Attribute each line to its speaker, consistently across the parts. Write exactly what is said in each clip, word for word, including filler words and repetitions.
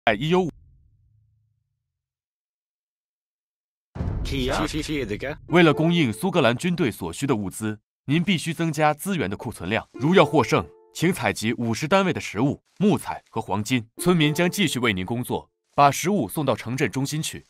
Speaker 1: 已有五。为了供应苏格兰军队所需的物资，您必须增加资源的库存量。如要获胜，请采集五十单位的食物、木材和黄金。村民将继续为您工作，把食物送到城镇中心去。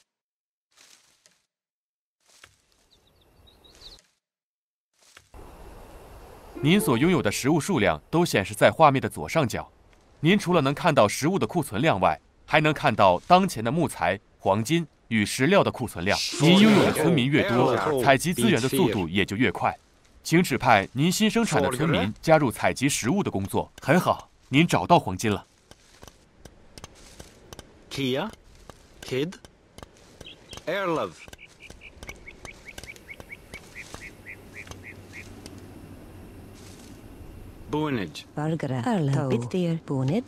Speaker 1: 您所拥有的食物数量都显示在画面的左上角。您除了能看到食物的库存量外，还能看到当前的木材、黄金与石料的库存量。您拥有的村民越多，采集资源的速度也就越快。请指派您新生产的村民加入采集食物的工作。很好，您找到黄金了。
Speaker 2: Kia, Kid, Airlove. Boonage.
Speaker 3: Bargara. Arlo. Bitdir. Boonid.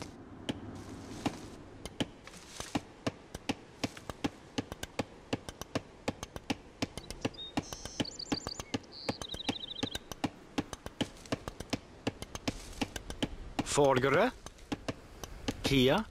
Speaker 2: Forgere. Kia.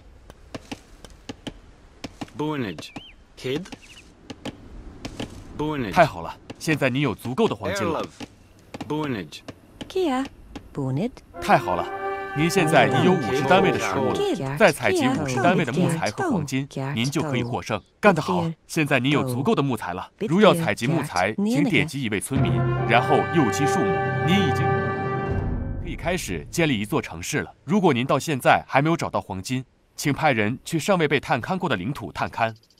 Speaker 2: Boonage. Kid. Boonage.
Speaker 1: 太好了，现在您有足够的黄金了。
Speaker 2: Airlove. Boonage.
Speaker 3: Kia. Boonid.
Speaker 1: 太好了，您现在已有五十单位的食物了。再采集五十单位的木材和黄金，您就可以获胜。干得好！现在您有足够的木材了。如要采集木材，请点击一位村民，然后右击树木。您已经可以开始建立一座城市了。如果您到现在还没有找到黄金，请派人去尚未被探勘过的领土探勘。